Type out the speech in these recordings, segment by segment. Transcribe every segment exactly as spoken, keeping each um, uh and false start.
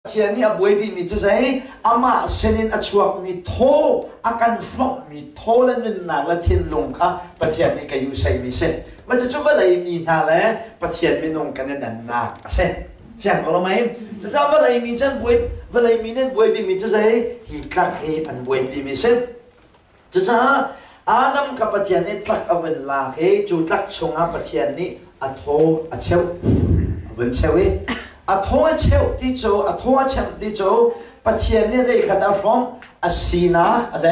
เทียนนี่บวยปีมีจะใช้อามาเซนินอชวกมีโทอาการรบมีโทและนินหนักและเทียนลงค่ะประเทศนี้ก็อยู่ใส่มีเส้นมันจะช่วยอะไรมีนาแล้วประเทศไม่ลงกันนั่นหนักเส้นเพียงก็รู้ไหมจะทราบว่าอะไรมีจังบวยว่าอะไรมีนั่นบวยปีมีจะใช้ฮีกักเฮอันบวยปีมีเส้นจะทราบอาดัมกับประเทศนี้ตักเอาเวลาเฮจูตักชงอาประเทศนี้อัโทอัเชวเวนเชวิอัทว่าเชลที่โจอัทว่าเชลที่โจปัจเจียนนี่จะขัดเอาfromอัสีนาอะไร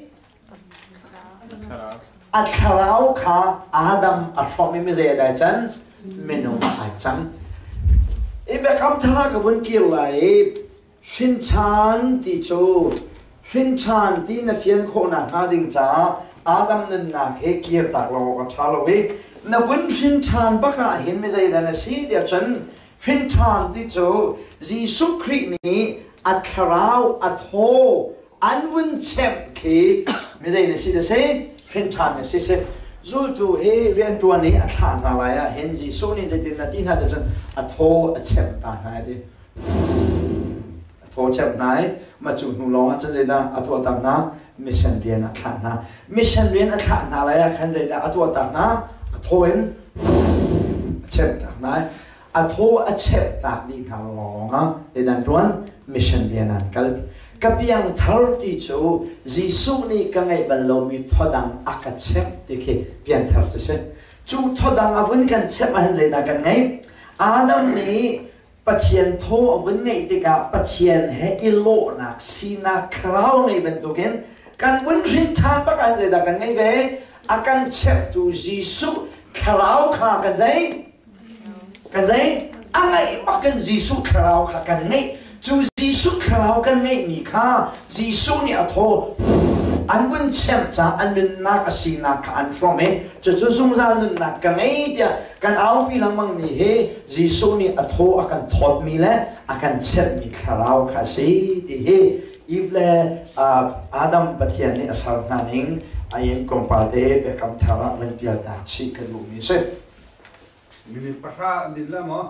อัคราวข้าอาดัมอัfromไม่ไม่ใช่ได้จันไม่นุ่มอาจันอีเบคำท่ากับวันกี่ไหลชินชานที่โจชินชานที่นักเรียนคนนั้นหาดิ่งจ้าอาดัมนั่นนักเฮกีร์ตักโลกับชาโลวีนับวันชินชานบักอาเห็นไม่ใช่ได้นะสิเดียวจันฟินทานที่โจจีสุครินี้อัคราวอัทโฮอันวันเชมคีไม่ใช่เนี่ยสิเดซ่ฟินทานเนี่ยสิเซ่จูดูเฮเรียนตัวนี้อัครานอะไรอ่ะเห็นจีสุนี่จะดินนาทีน่าจะจนอัทโฮอัเชมตาไหนดิอัทโฮเชมไหนมาจุดนุ่งร้อนจะได้นะอัทโฮต่างนะมิชชันเรียนอัครานนะมิชชันเรียนอัครานอะไรอ่ะขันใจได้อัทโฮต่างนะอัทโฮเอ็นเชมต่างนะอัทโฮอัเชปตากดีทางลองอ่ะในด้านรวนมิชชันเรียนนั้นกันกับยังทาร์ติจูจิสุนี่ก็ไงบรรลุมีทอดังอักเชปที่คือเพียงทาร์ติเซจูทอดังอาวุธกันเชปมันใจนักกันไงอาดัมนี้ปัจเจียนโทอาวุธไงที่กับปัจเจียนเฮอิโลนักสีนักคราวไงเป็นตัวกันกันวันชินทานปะกันใจนักกันไงเว้อาการเชปตูจิสุคราวข้ากันใจกันใจอะไรมากันจิสุคราวข้ากันไงจูจิสุคราวกันไงมีข้าจิสุนี่อัทโธอันวันเชมจ้าอันนึงนักสีนักอันทรอมเอจะจะสงสารนึงนักกันไงเดียกันเอาพี่ลังมังมีเฮจิสุนี่อัทโธอากันทอดมีและอากันเชมมีคราวข้าสิที่เฮอีฟเลอาดัมปะเทียนนี่อาศัยงานเองอายังคอมพาเตเบคำทาระมันเปียดาชิกันลูมิเซมินิปะชาดินละมั้ง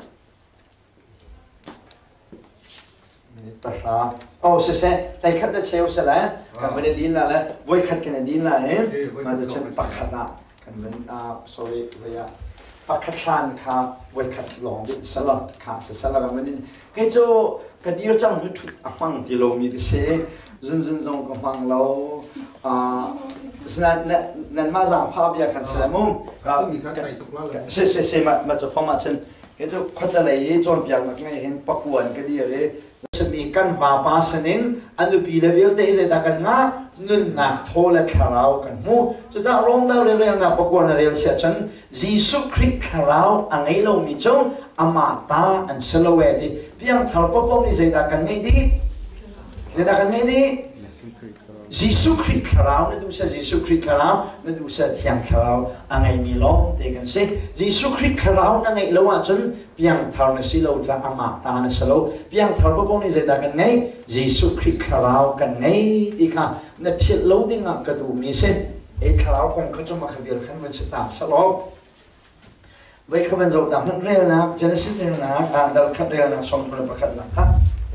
มินิปะชาโอ้เสร็จแต่ขัดจะเชี่ยวเสร็จแล้วกันไม่ได้ดินละแล้วไว้ขัดกันดินละเองมาจะเช่นปักขัดอ่ะกันเป็นอ่า sorry เวียปักขัดชานค่ะไว้ขัดหลงดินสลับค่ะเสร็จสลับกันไม่ได้ก็จะก็เดียวจังหุดอ่ะฟังที่เรามีก็เช่จุนจุนจงก็ฟังเราอ่าสนั่นนั่นมาจากภาพยาคันสลามุมก็เสร็จเสร็จเสร็จมามาจะฟังมาเช่นก็จะขัดอะไรจนเปียกนักไม่เห็นปักวนก็ดีเลยจะมีกันวาปาสนินอันดูปีเลเวลเตะจะกันงานุนนักโทและคาราวกันมูจะจะร้องดาวเรื่องนักปักวนเรื่องเสียฉันยิสุคริสคาราวอันไงเรามีจงอามาตาอันสโลเวดีเพียงทาร์ปปนี่จะกันไงดีจะกันไงดียิสุคริสคาราวนั่นดูสิยิสุคริสคาราวนั่นดูสิเทียงคาราวอันไงมีล้อมเด็กันสิยิสุคริสคาราวนั่นไงเราว่าจนเพียงทาร์นสิเราจะอามาตาเนี่ยสโลเพียงทาร์ปปนี่จะกันไงยิสุคริสคาราวกันไงดีค่ะเนี่ยเพียงเราดิ้งอ่ะก็ดูมีสิเอกคาราวคงเขาจะมาขบีลขันวันสตาร์สโลไว้ขบันจะดำนั่นเรื่องนะเจนสิเรื่องนะการดัลขัดเรื่องนะสมบูรณ์ประคัดนะครับ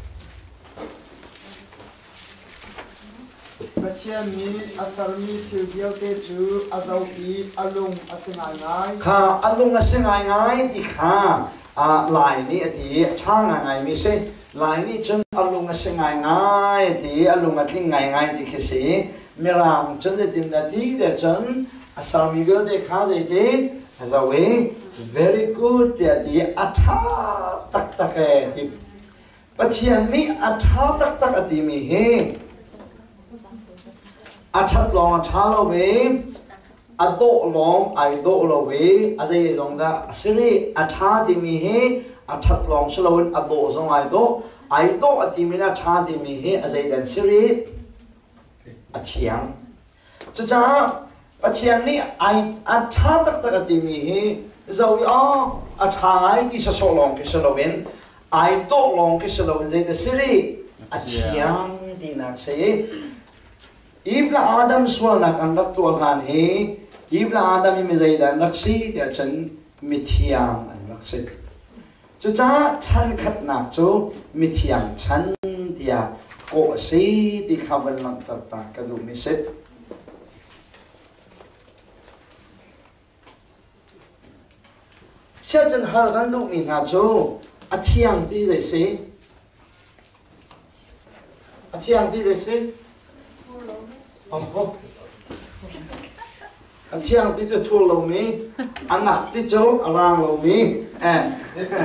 ประเทศนี้อาศัยมีทิวเดียวเตจูอาเจ้าอีอาลุงอาเซงายง่ายค่ะอาลุงอาเซงายง่ายที่ค่ะอ่าลายนี้ที่ช่างง่ายมีสิลายนี้จนอาลุงอาเซงายง่ายที่อาลุงอาทิ้งง่ายง่ายที่คือสิเมื่อเราจนได้ดินนาทีเดียวจนอาศัยมีเกิดได้ข้าใจที่อาศัย very good ที่ที่อัฐาตักตักเอที่ประเทศนี้อัฐาตักตักที่มีเฮอาชัดลองอาชาลเวอาโดลองไอโดลเวอาใจลงดาสิริอาชาดิมีเฮอาชัดลองสลวนอาโดซงไอโดไอโดอดิมีอาชาดิมีเฮอาใจดันสิริอาเชียงจะจ้าอาเชียงนี่ไออาชาตักตักดิมีเฮจะวิอาอาชาไอที่สโลองกิสลวนไอโดลองกิสลวนใจดันสิริอาเชียงดีนักเสอีฟละอาดัมส่วนนักอันรักตัวกันเฮอีฟละอาดัมมีใจดันรักสิแต่ฉันมิทยามอันรักสิ จ chú cha chăn khát nạc chú mi thiang chăn tia cổ sĩ đi khám vấn lăng tập ta cái đủ mi xếp sẽ chân hờ gan đủ mi na chú a thiang tí dây xí a thiang tí dây xí oh a thiang tí chú thua lâu mi a nạc tí chú a lang lâu mi à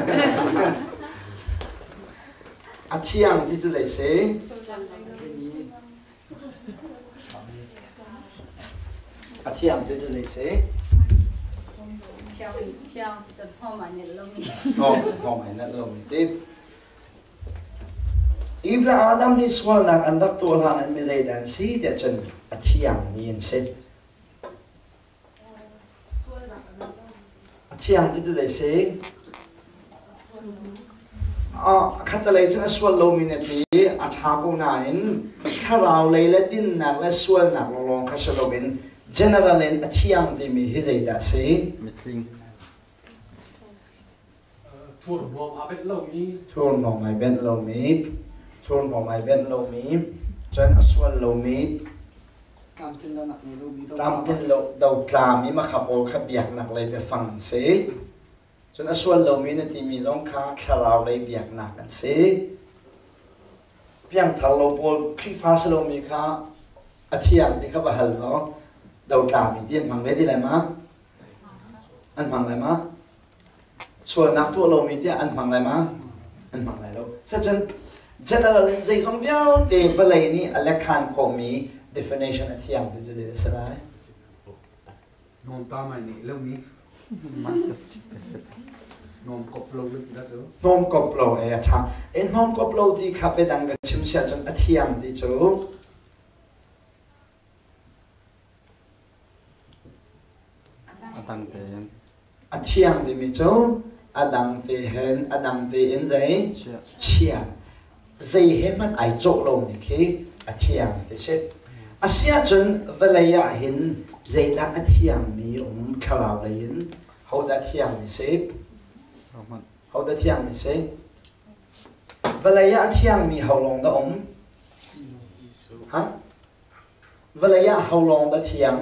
a thiang tí chú dây xí a thiang tí chú dây xí Chào chào hôm mà nhận lông oh hôm nay nhận lông tiếp Ibla Adam ni swal nak andak tu han an mezai dan si dia chen a thiang ni en set a thiang ti tu dai se a khatalai chen swal lo min ti a tha ko na in kharau lei la din nak la swal nak lo long kha shalo bin general en a thiang ti mi hi zai da se Mitling. Thua bom abet lâu mi. thôn hồng mai bên lâu mi thôn hồng mai bên lâu mi chân aswal lâu mi ตามที่เราหนักในรูปนี้ tam tin lâu đầu trà mi mà khắp ổ khắp biạc nặng lấy về phẳng xế chân aswal lâu mi này thì mi giống khá khá rào lấy biạc nặngกันxế biang thảo lâu bol khi phá sơ lâu mi khá a thiang thì khá bà hal nó đầu trà mi tiên bằng về đi lại má ăn bằng lại máส่วนนักตัวเรามีที่อันฟังอะไรมั้งอันฟังอะไรแล้วเสร็จจน general ใจสองเดียวเดี๋ยวเวลานี้อันเล็กขันของมี definition ที่ยังจะจะจะได้ Nôm ta mày nị lâu mi. Nôm cọp lâu được đã rồi. น้อมกบเราเออช่างเอ็นน้อมกบเราที่ขับไปดังกับชิมเสียจนอัที่ยังที่จู Atang ten. อัที่ยังที่มีจูอดังที่เห็นอดังที่เอ็นใจ Chia. เชียใจเห็นมันไอโจเรานี่คืออัที่ยังที่เช่นอาเซียจนเวลาเห็นใจดังอัที่ยังมีองค์ขลาวเลยนเขาได้ที่ยังมีเช่น Rahman. เขาได้ที่ยังมีเช่นเวลาที่ยังมีเขาลงได้องค์ฮะเวลาเขาลงได้ที่ยัง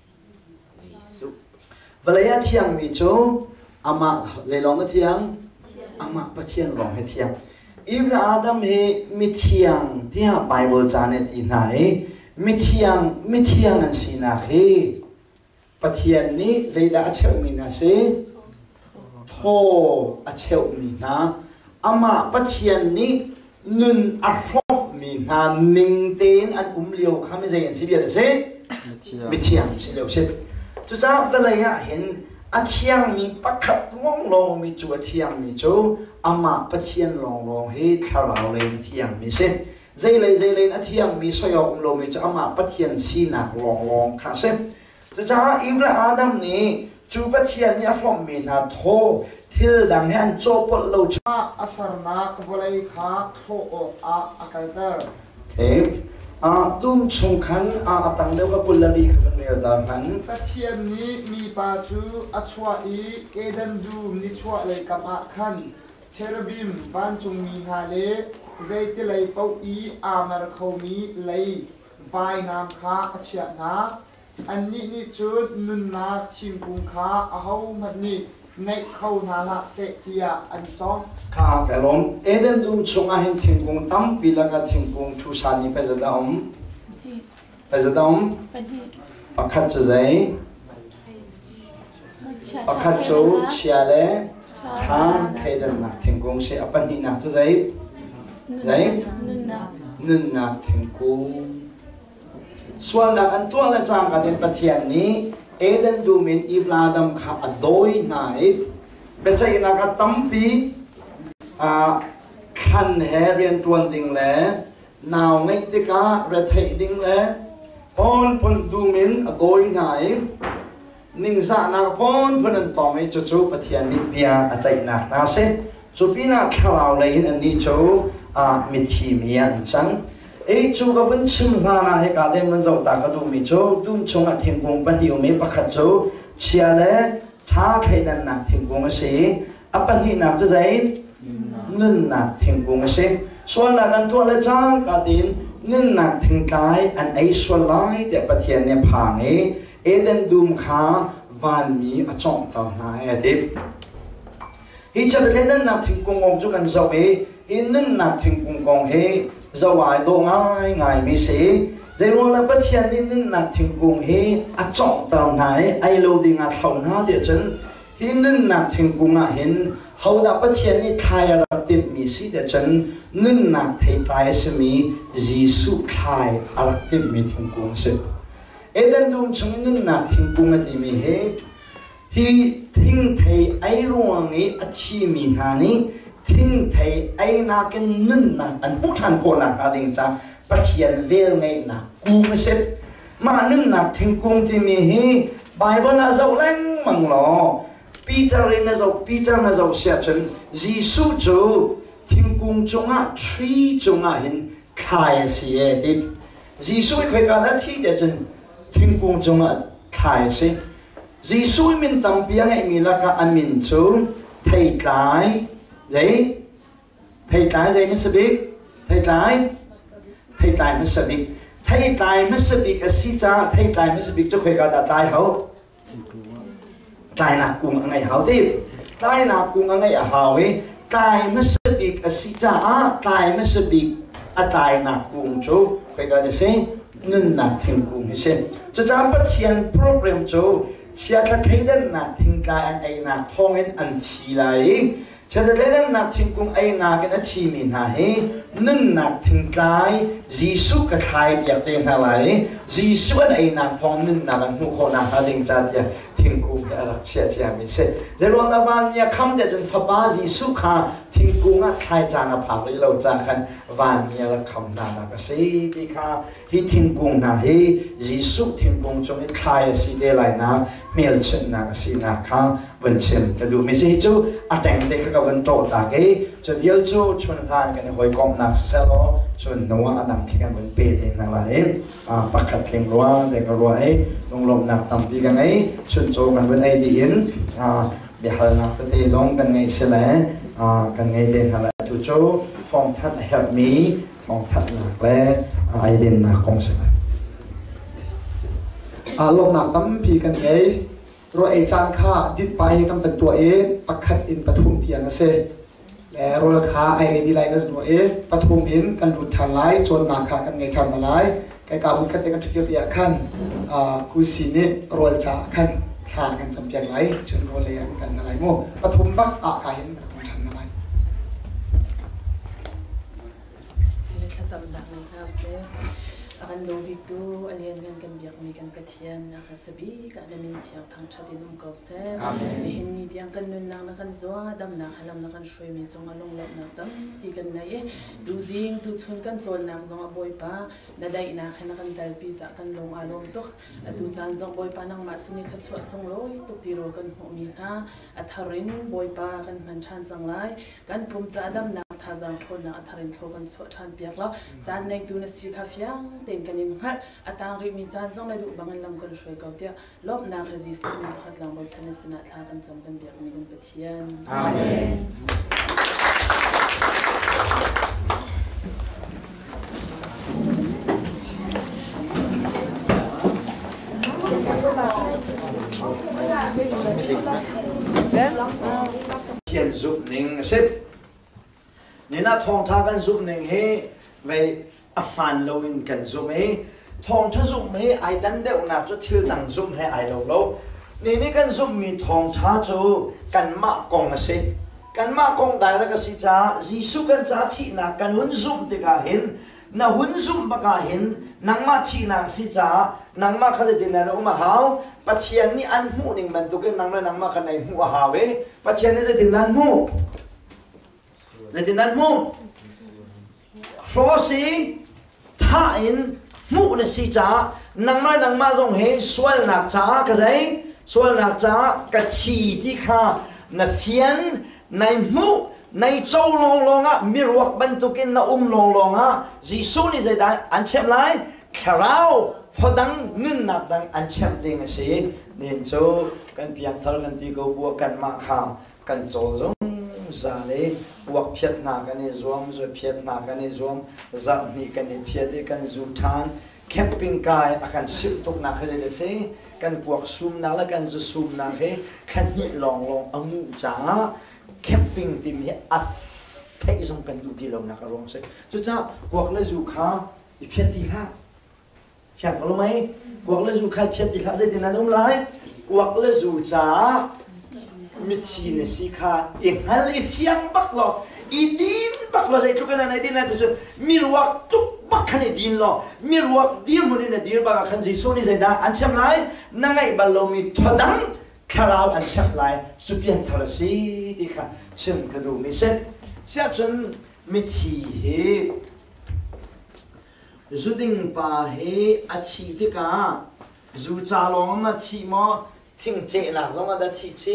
เวลาที่ยังมีจูอามาใจลงได้ที่ยังอามาปะเทียนลงให้ที่ยังอีบลาอาดัมเฮมิเทียงที่หาไบเบิลจานในที่ไหนมิเทียงมิเทียงอันสินะเฮปะเทียนนี้ใจได้อาเชวมีนะเซโทอาเชวมีนะอามาปะเทียนนี้นุนอารมมีนะนิงเตนอันอุ้มเลียวข้าไม่ใจอันสิเบียดเซ Mitya. มิเทียงสิเลียวเซจุจ้าเวลาเห็นอาเทียงมีปักขัดมองลงมีจัวเทียงมีจูอามาปะเทียนลงลงเฮคาราเลยมีเทียงมีเซใจเลยใจเลยอาเทียงมีสยองลงมีจูอามาปะเทียนสีหนักลงลงค่ะเซจุจ้าอีเวลาอาดัมนี้จูปะเทียนเนี่ยร่มมีนาโททิลดังให้อันโจปลโลจูอาอัสรนักวลัยขาโทโออาอาไกเตอร์โอเคอ่าตุ้มชงขันอ่าตั้งเดียวกับกุลลีขันเรียดาหันตะเทียนนี้มีปาจูอัชวาอีเอเดนดูมนิชวาเลยกับอาคันเชรบิมบ้านจงมีฮาเลใจติเลยเป้าอีอามาร์เขามีเลยไฟน้ำขาอัชยานาอันนี้นี่จุดนุนนาชิมกุงขาอาหูมันนี่ในเขานาละเสตียอันจอมข้าแกลมเอเดนดุมชงอาเห็นทิ้งกงตั้มปีละก็ทิ้งกงชูสานีไปจะดอมไปจะดอมปักขัดจะใจปักขัดจูเชียเล่ทางใครเดินนักทิ้งกงเสียปันนี่นักจะใจใจนึนนักทิ้งกงส่วนนักอันตัวละจางกันเป็นประเทศนี้เอเดนดูมินอีฟลาดัมข้าอดอยนายเป็นใจนักตั้มปีขันเฮเรียนตัวดิ่งแหล่นาวไงติกาเรทดิ่งแหล่พอนพนดูมินอดอยนายนิ่งสานักพอนพนันต่อไม่จู่จู่ประเทศนี้เปียอาใจนักนาเซจู่ปีนักข่าวเลยอันนี้จู่มิทีมีอันจังเอจู่กับวันชิมลานาให้การเดินมันจะตากระดูมิจู่ดุมชงอาทิงกงปันอยู่ไม่ปักจู่เชียเล่ท้าใครดันนักทิงกงสิออัปปนินักจะใจนึ่งนักทิ้งกุงเสียส่วนนักอันตัวละจ้างกาดินนึ่งนักทิ้งกายอันไอส่วนไล่แต่ประเทศเนี่ยพังเอเอเดนดุมขาวันมีอจงต่อหน้าเอทิบฮิจะเป็นนึ่งนักทิ้งกุงองจุกันเจ้าเออินนึ่งนักทิ้งกุงกองเฮจะวายดูง่ายง่ายมีเสียใจรู้แล้วประเทศนี้นึ่งนักทิ้งกุงเฮอจงต่อหน้าไอโลดิงาเท่าหน้าเดียจนฮินึ่งนักทิ้งกุงอ่ะเห็นเขาดับประเทศนี้ไทยรัฐมีสิเดชนนึ่งนักไทยไทยสมีจีสุไทยรัฐมีทิ้งกุงสิเอเดนดุมชงนึ่งนักทิ้งกุงที่มีเหตุฮีทิ้งไทยไอรวงนี้อัชีมีนานี้ทิ้งไทยไอนักนึ่งนักอันผู้ทันคนนักอะไรจ้าประเทศเวลไงนักกุงสิมานึ่งนักทิ้งกุงที่มีเหตุไบเบิลน่าจะเล่งมังหรอปีเตอร์เรนจะปีเตอร์น่าจะเสียจนจีสุจูทิ้งกุงจงอ่ะทรีจงอ่ะเห็นขายเสียดิจีสุเคยการที่เดจนทิ้งกุงจงอ่ะขายเสียจีสุมินตั้งเพียงไอ้มีลักษณะมินจูไทยกายใจไทยกายใจไม่สบิกไทยกายไทยกายไม่สบิกไทยกายไม่สบิกอาศิจ้าไทยกายไม่สบิกจะเคยการตายเขากายนักกุงอะไรหาวที่กายนักกุงอะไรหาวเว้กายไม่สบิกอสิจ้ากายไม่สบิกอตายนักกุงจูไปกันเสียนึ่งนักทิ้งกุงเสียจะจำปัจเจียนโปรแกรมจูเสียกระเทียนนักทิ้งกายอันไอนักท้องเอ็นอันชีไลเชื่อได้แล้วนักทิ้งกุงไอนักกันอันชีมินาเฮนึ่งนักทิ้งกายจีสุกระทายเบียดเต็มอะไรจีสุอันไอนักท้องนึ่งนักอันหูโคนักอะไรจัดเนี่ยทิ้งกุงอะไรเชื่อเชื่อมิเสจะรู้ว่าวันนี้คำเดียวจนฟ้าบาจีสุขาทิ้งกุงอ่ะใครจางอ่ะผ่านเลยเราจะกันวันนี้เราคำนานักสิที่ข้าฮิทิ้งกุงนะฮิจีสุทิ้งกุงจงให้ใครสิเดลัยนะเมียลเชนนักสินักข้าวันเชนแต่ดูมิเสจูอัดแต่งเด็กกับวันโตตาเกจนเยอะจูชวนทานกันหอยกอมนักเสลอชวนนัวอันดังขี้กันวันเปิดเองนั่นแหละเองอ่าปักขัดเข่งรัวเด็กรัวเองลงลมนักตั้มปีกันไงชวนโจกันวันไอเดียนอ่าเดี๋ยวนักเตะจงกันไงเสลอ่ากันไงเดินหาละจูโจทองทัดเฮลมีทองทัดหนักและไอเดียนนักกองเสลอ่าลงนักตั้มปีกันไงรัวไอจานข้าดิดไปกันเป็นตัวเองปักขัดอินปฐุมเตียงนะเซและรัวขาไอเรดีไลกันตัวเองปฐุมอินกันดูทันไลจนนักขากันไงทันอะไรไกการบุญคัดกันทุกอย่างขั้นอ่ากุศินิรัวจ่าขั้นขากันจำเพียงไรจนรัวเลียงกันอะไรโม่ปฐุมบักอากาเห็นกันทันอะไรสิเลขจำดักนะครับเซอาการโลบิกดูอเลียนกันกันเบียกมีกันกระเทียนนะคะสบีกันดมินเทียงทางชาตินุ่มเก่าเซ่มีเห็นมีเดียงกันนุนนางนักันจัวดำนักขลังนักันช่วยมีจงอลงหลบนักดำอีกันไหนดูซิงดูชุนกันโซนนักจงอบอยป้านาได้นักนักันแต่ปีจากกันลงอารมณ์ตุกดูจานจงบอยป้านังมาสนิทขัดสวดทรงลอยตุกตีโรกันหัวมีนาอัทารินบอยป้ากันมันชันจังไรกันปุ่มจ่าดำนักท่าจังทนนักอัทารินเขากันสวดชันเปียกแล้วจานในดูนสีขาวเฟียงเต็มกันยิ่งหัดอัตางริมีจานส่งในดูบางลำกันช่วยกับเดียลบนาคจิสมีขัดลำบนชนสนาทากันจำกันเบียกมีกันเปเทียนอาเมนเทียนซุปหนึ่งสิบนี่นะทองทากันซุปหนึ่งเฮไว้อาหารเราอินกันซุปเฮทองถ้าซุปเฮไอ้ดันเดียวนับจะทิลดังซุปเฮไอ้เราเรานี่นี่กันซุปมีทองท้าจูกันมะกงสิกันมะกงได้แล้วก็สิจ้าจีสุกันจ้าที่นักกันหุ่นซุปที่กาเห็นน่ะหุ่นซุปมากาเห็นนังมาที่นักสิจ้านังมาเขาจะดินนั่นอุมาหาวปัจเจียนนี่อันหูนิ่งมันตุกันนังแล้วนังมาขันในหัวหาวเว้ปัจเจียนนี่จะดินนั่นหูจะดินนั่นหูโชสีท่าอินหูนี่สิจ้านังมานังมาตรงเฮสวลนักจ้าก็ใช่สวลนักจ้ากะชีที่ข้าน่ะเฟียนในหูในโจลงลงอ่ะมีรวกบรรทุกินน่ะอุ้มลงลงอ่ะจีซูนี่จะได้อันเช่นไรคราวพอดังเงินนักดังอันเช่นดิ่งสิเนี่ยโจกันเพียงเท่ากันที่เขาบวกกันมาข้าวกันโจจงซาเลวกเพียรนากันในรวมจะเพียรนากันในรวมจับมีกันในเพียรด้วยกันจูทานแคมปิ้งกายอาการสิบตุกนักให้ได้เสกันพวกซูมนักและกันจะซูมนักให้ขันหิลองลององูจ้าแคมปิ้งที่มีอัฟเทสงกันดูที่เรานักร้องเสจุดจ้าพวกเลยจูข้าอีเพียรที่ข้าเพียรรู้ไหมพวกเลยจูข้าเพียรที่ข้าจะที่นั่นอุ้มไรพวกเลยจูจ้ามิชีเนสิข้าเองฮัลอีเฟียงบักหลออีดินบักหลอใส่ทุกคนในดินนั่นตัวมีรวกทุกบักขันดินหลอมีรวกดีมันในดินบักขันจีโซนี่ใส่ได้อันเชื่อมไรนั่งไอ้บอลลูมีทอดังคาราวอันเชื่อมไรสุเปียนทาร์ซีที่ข้าเชื่อมกระดูมิเซตเสียจนมิชีเฮจุดิงป่าเฮอาชีที่ก้าจูจาลงมาที่มอทิ้งเจนักจงมาได้ที่ชี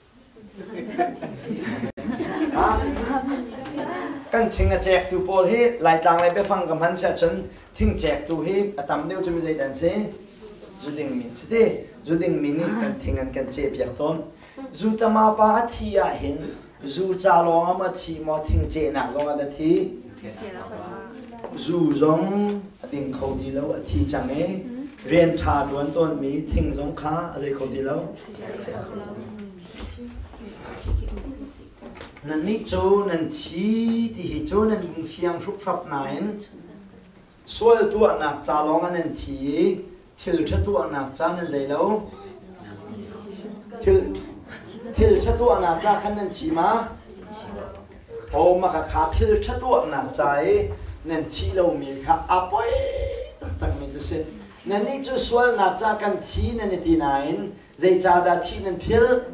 กันทิ้งแจกตัวโพลเฮหลายต่างเลยไปฟังกับมันเสียจนทิ้งแจกตัวเฮอาตามเดียวจะมีใจดันเซ่จุดิงมิสเตจุดิงมินี่กันทิ้งกันกันเจ็บอยากต้นจูตมาป่าที่อยากเห็นจูจาลงมาที่มอทิ้งเจนักจงมาได้ที่จูจงดิ่งเขาดีแล้วที่จังเอเรียนชาดวนต้นมีทิ้งจงค้าอะไรเขาดีแล้วนั่นนี่โจนั่นชีที่โจนั่นยิงเฟียงชุบฟับนายส่วนตัวนักจ่าลองนั่นทีทิลชัตัวนักจ่านั่นใจแล้วทิลทิลชัตัวนักจ่าขันนั่นทีมาโอ้มาค่ะขาทิลชัตัวนักจ่านั่นทีเรามีค่ะอ่ะไปตักตักมีตัวเส้นนั่นนี่โจส่วนนักจ่ากันทีนั่นที่ไหนใจจ่าดาทีนั่นเพียร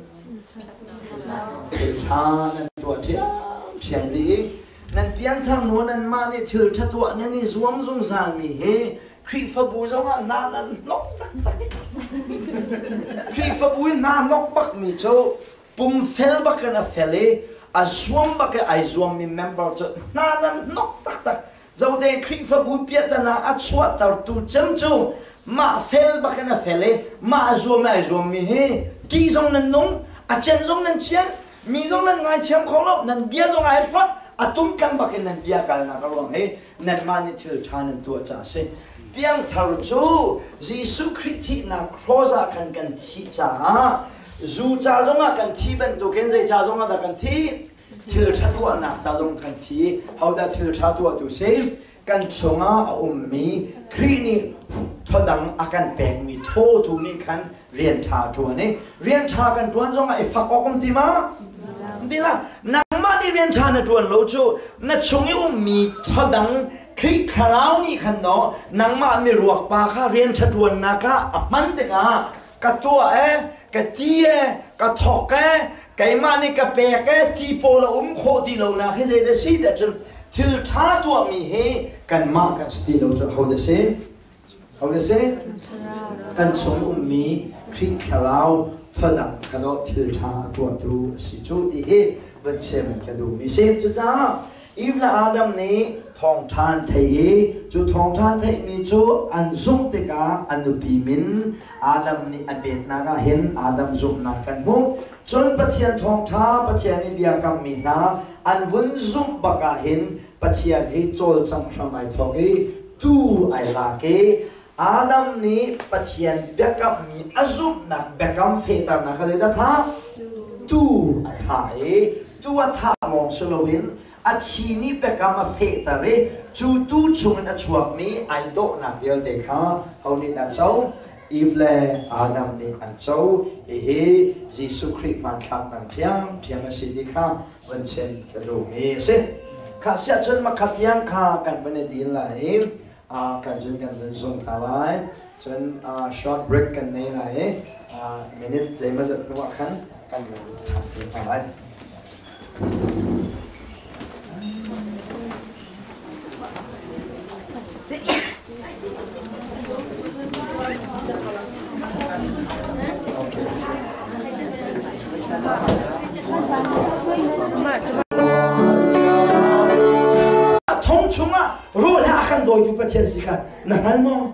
ชานั่นตัวเทียมเทียมดีนั่นเพียงทางโน้นนั่นมาเนี่ยถือชัตัวนั่นนี่สวมทรงสารมีเฮครีฟบูจงอ่ะนานั่นนกตักตักครีฟบูนานกบักมีโจปุ่มเฟลบักกันเฟลอ่ะสวมบักไอสวมมีเมมเบอร์โจนานั่นนกตักตักเจ้าเด็กครีฟบูเปียตนาอัดสวดตร์ตูจังโจมาเฟลบักกันเฟลมาสวมไอสวมมีเฮที่ทรงนั่นนงอาจารย์ทรงนั่นเชียงมีทรงนั่นไงเชียงของเรานั่นเบียทรงไงพอดอาตุ้มกันบักนั่นเบียกันนะก็ร้องเฮ้นั่นมาในเถื่อนชานั่นตัวจ่าเซ่เพียงทารุจูยิสุคริสต์นักครอสกันกันที่จ่าจูจ่าทรงกันที่เป็นตัวเก่งใจจ่าทรงกันที่เถื่อนชาตัวนักจ่าทรงกันที่เขาได้เถื่อนชาตัวตัวเซ่กันชงอาอุมมีครีนี่ทอดังอาการแปลงมีโทษทุนี่คันเรียนชาตัวนี้เรียนชากันตัวนั้นจงไอ้ฝักออกกันที่มาดีละนังมานี่เรียนชาในตัวเราจูนัชงอุมมีทอดังครีคาราวนี่คันเนาะนังมามีรวกปาค่ะเรียนชาตัวนักะมันเด็กะกะตัวเอ๊กะจีเอกะทอกเอไก่มานี่กะเปกเอทีโปละอุ้มโคดีเรานะให้ใจได้สิแต่จนทิลชาตัวมีเฮกันมากันสติเราจะเขาได้เซ่เขาได้เซ่กันสมอุมมีครีคาราวทอดังขดทิลชาตัวดูสิจูดีเฮบันเชมันกระดูมีเซ่จุจ้าอีฟละอาดัมนี้ทองทานเทยจูทองทานเทยมีจูอันซุ่มติกาอันนุปีมินอาดัมนี้อเบตนากาเห็นอาดัมซุ่มนักกันมุกจนปะเทียนทองท้าปะเทียนนิเบียกัมมีนาอันวุ่นซุ่มบกาเห็นปะเทียนให้โจลจังคำไอทอกตูไอลาเกอาดัมนี้ปะเทียนเบียกัมมีอาซุ่มนักเบียกัมเฟตานักเลยนะท่าตูอัฐายตูอัฐาลองสโลวินอาชีนี้เบียกัมมาเฟตาเรจูตูชุงนัชวกมีไอโดนักเดียวเด็กฮะเขานี่นะเจ้าอีฟเลอาดัมนี่อันเจ้าเฮ้เฮ้ยิสุคริสต์มันขับตั้งเทียมเทียมสิทธิข้าวันเช่นกระดูกเอเซ่ข้าเสียจนมาขัดยังข้ากันเป็นดีละเองอ่ากันจนกันจนส่งตาลายจนอ่าช็อตเบรกกันนี่ละเองอ่ามินิทเจมาจะนึกว่าขันกันอยู่ทำเป็นอะไรทงชุงอ่ะรู้แล้วขันโดยอยู่ประเทศสิครับนั่นมองท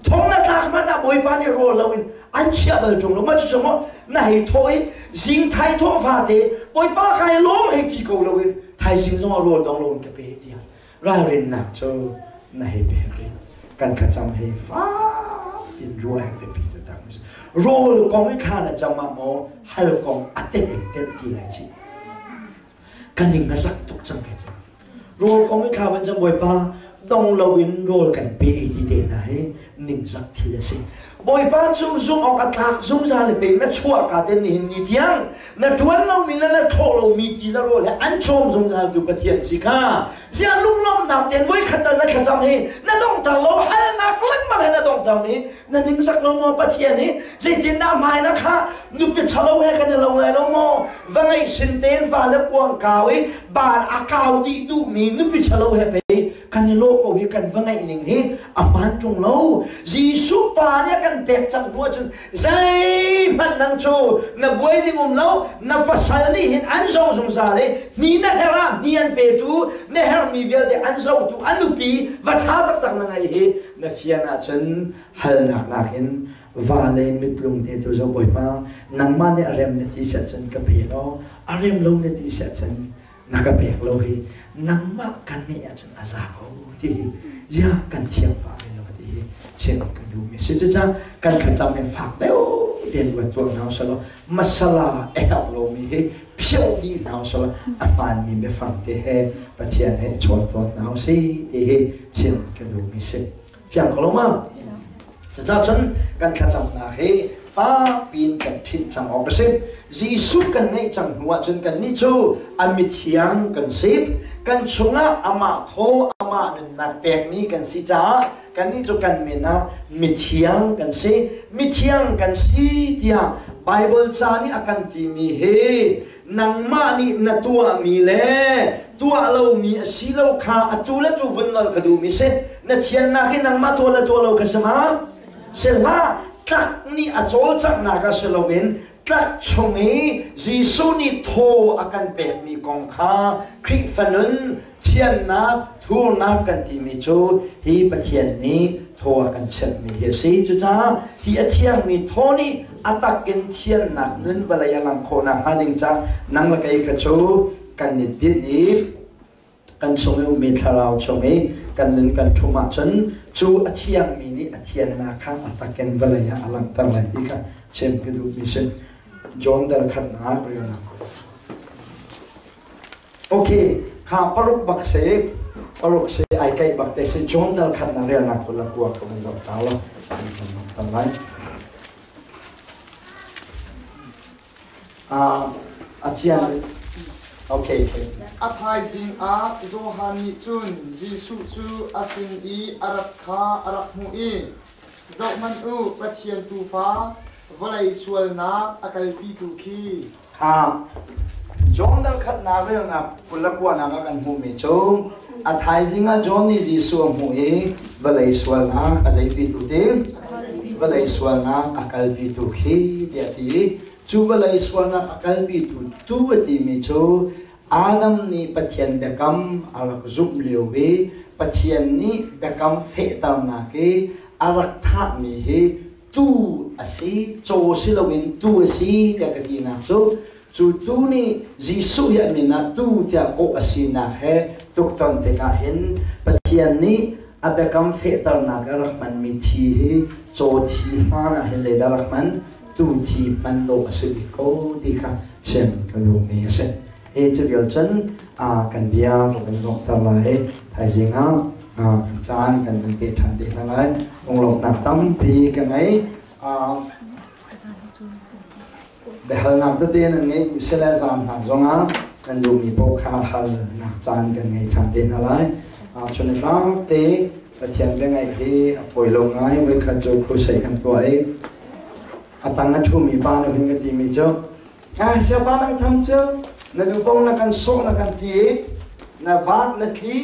ทงนักลักมันนะบอยปานี่โรลวินอันเชื่อเบอร์จงลงมาจุดสมไหนถอยสิงไทยทั่วฟ้าเตะบอยปาใครล้มให้กี่กูลวินไทยสิงส่งโรลดองลงกับเปียที่ร่าเรินหนักเจ้าไหนเปียริกันขจำให้ฟ้าเป็นรัวแห่งเปียต่างๆโรลกองวิคานะจำมาโมฮัลกองอัตเตเด็กเต็มที่ไหนจีกันดิ่งมาสักตุกจังแกจ้าโรลกองวิคาวันจะบอยปาดองลวินโรลกันเปียดีเดนะให้นิ่งสักทีละสิบอยป้าซุ่มซุ่มออกอัตลักซุ่มซาเลยเป็นนักชั่วกันเดนินนิดยังนักทวนเรามีแล้วนักโทเรามีจีนเราเลยอันชมซุ่มซาดูปะเทียนสิค่ะเสียลุงล้อมนักเตียนไว้ขัดนักขัดจำให้นักต้องตลอดให้นักเล่นมาให้นักต้องจำนี้นักนิ่งสักลงมาปะเทียนนี้เจตินน้ำหายนะคะนุบเป็นชะลอให้กันเราไงเราโม่ว่าไงสินเตียนฟ้าเล็กกวางกาวบาดอากาวดีดูมีนุบเป็นชะลอให้ไปกันในโลกก็เห็นกันว่าไงหนึ่งเฮอามันจงเราจีสุปาเนี่ยกันเปกจังหัวจนใจมันนั่งโชว์นับไว้ที่มุมเรานับภาษานี่เห็นอันทรงสงสารเลยนี่นะเฮรานี่อันเปตูเนี่ยเฮรามีเวลเดอันทรงตูอันนุปีวัชชาตักตักนั่งไงเฮเนี่ยเฟียนาจนฮัลนักนักเห็นว่าเลยมิตรลุงเตตัวเจ้าบ่อยป้านังมันเนี่ยเริ่มเนี่ยที่เสร็จจนกระเพาะเราอารมณ์ลงเนี่ยที่เสร็จจนนักกระเพาะเราเฮนังมากันไม่อาจจะอาซาเขาที่ยากกันเทียมป่าเราที่เช่นกันดูมีสิ่งที่จะกันขจำเป็นฝากเดียวเดียนวัตถุนาวสละมัสลาเอฮเรามีเฮเพียวดีนาวสละอัปานมีเบฟังที่เฮปะเทียนเฮชวนตัวนาวสิที่เฮเช่นกันดูมีสิ่งฟังกันลงมาจะจะฉันกันขจำนาเฮฟ้าปีนกันทิ้งจังออกไปสิจีสุกันไม่จังหัวจนกันนิจูอามิเทียงกันสิบกันชงะอามาโทอามาหนึ่งนักแปลกนี้กันสิจ้ากันนิจูกันเมนะมิเทียงกันสิมิเทียงกันสิเดียไบเบิลจานี่อากันที่มีเฮนังมานี่นัตัวมีเล่ตัวเรามีสิเราขาตัวละตัววันนั้นก็ดูมีเสนัเทียนนักให้นังมาตัวละตัวเราก็สมาเสละกักนี่อาโจจักนักก็เสลวินกักชงนี้จีสุนี่โทอากันเป็ดมีกองข้าคริฟันุนเทียนนักทูนักกันที่มีโจฮีปะเทียนนี้โทอากันเช็ดมีเฮซีจุจ้าฮีอเทียงมีโทนี่อัตักกันเทียนนักนุนเวลายังลังโคนาฮาดิงจ้านังละกัยกระโจกันนิดนิดนี้กันชงนี้มีทาราวชงนี้กันนึงกันทุมาจนจูอเทียงมีนี่อเทียนนาข้างอัตักกันเวลายังลังตั้งไรอีกค่ะเช่นกระดูมิเช่นจอห์นเดลขัดนาเรียนนะโอเคข้าปรุกบักเสพปรุกเสไอไก่บักเตสจอห์นเดลขัดนาเรียนนะคนละกัวคนละจับตาละทำไรอ่าอาเจียนโอเคโอเคอาทายจิงอาโซฮานิจุนจีสุจูอาสินอีอารักคาอารักมูอีเจ้ามันอูปะเทียนตูฟ้าวลัยสวลนาอากัลปีตุคีครับจอห์นดัลขัดนาเรื่องนะคุณละกว่านากันหูมิโจอาทายจิงอาจอห์นนี่จีสวมหูเอวลัยสวลนาอาใจปีตุเตวลัยสวลนาอากัลปีตุคีเดียตีจูวลัยสวลนาอากัลปีตุตัวตีมิโจอาดัมนี่ปะเทียนเบกัมอารักจุบเลียวเวปะเทียนนี่เบกัมเฟตามนาเกอารักท่ามีเฮตูอาศัยโจสิลวินตูอาศัยเดียกตีนักโจจูตูนี่จิสุยามินาตูเดียโกอาศัยนักเฮตุกตันเตกาเห็นปะเทียนนี่อาเบกัมเฟตามนาเกรักมันมีทีเฮโจทีฮานะเฮเลดารักมันตูทีมันโลอาศัยโกติกาเช่นกันดูมีเช่นเอจะเกี่ยวจันอ่ากันเบียร์กันลงตลาดไทยสิงห์อ่าจานกันเป็นเปิดทันทีทั้งหลายองค์หลวงนักตั้มปีกันไงอ่าเบลนักตะเตียนไงอุศเลจานหักจงอ่ะกันดูมีโปคาฮัลนักจานกันไงทันทีทั้งหลายอ่าชนตั้งเตะปะเทียนเป็นไงที่ฝอยลงไงไว้ขัดจูครูใส่กันตัวเองอาตังนัทชูมีบ้านเป็นกันที่มีเจ้าอ่าเสียบ้านนั่งทำเจ้านาดูปองนักกันโซ่นักกันทีนาวัดนักลี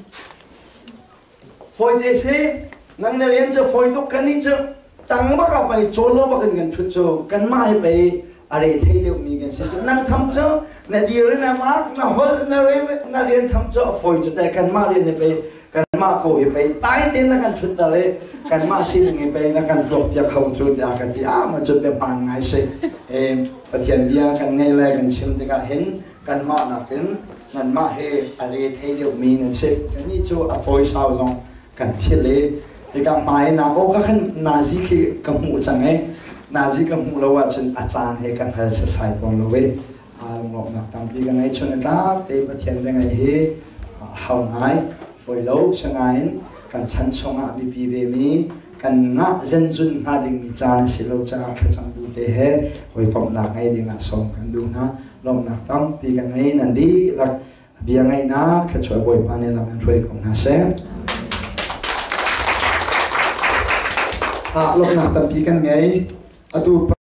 ฝอยเดชนังเรียนจะฝอยตุกันนี่จะตั้งบักไปโจโลบักกันกันชุดโจกันไม่ไปอะไรเที่ยวมีกันสิจะนั่งทำเจ้านาดีเรียนนาวัดนาฮอลนาเรียนนาเรียนทำเจ้าฝอยจะแต่กันมาเรียนไปกันมาเขาไปตายเต็นแล้วกันชุดอะไรกันมาสิ่งไปแล้วกันหลบอยากเขาชุดอยากกันที่อ้ามาจุดเป็นปางไงสิเออประเทศเบียกันไงเลยกันชิมที่กันเห็นกันมาหนักเห็นกันมาเฮอะไรเที่ยวมีนั่นสิกันนี่จู่อัตโต้สาวจงกันเที่ยวเลยไอ้กันหมายนาโอ้ก็ขันนาซีคือกำหูจังไงนาซีกำหูเราว่าจนอาจารย์ให้กันเฮลส์ไซต์ตรงเลยอารมณ์หลอกหนักตามปีกันไงชนกันเตะประเทศเป็นไงเฮเฮาไงฝอยโลกช่างไงกันชั้นชงอ่ะบีพีเวมีกันงะเซนจุนหาดิ่งมีจานสิโลจะขจังดูเตะเฮหอยกบหนักไงดิ่งอ่ะส่งกันดูนะลมหนักตั้มปีกันไงนั่นดีหลักเบียงไงนะขช่วยบ่อยปานในลำมันช่วยของนาเซอ่ะลมหนักตั้มปีกันไงอะดู